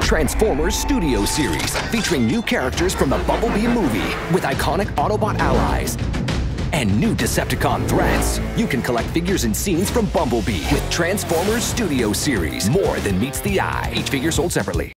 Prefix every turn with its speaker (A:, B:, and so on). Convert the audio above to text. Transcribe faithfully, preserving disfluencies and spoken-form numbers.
A: Transformers Studio Series, featuring new characters from the Bumblebee movie with iconic Autobot allies and new Decepticon threats. You can collect figures and scenes from Bumblebee with Transformers Studio Series. More than meets the eye. Each figure sold separately.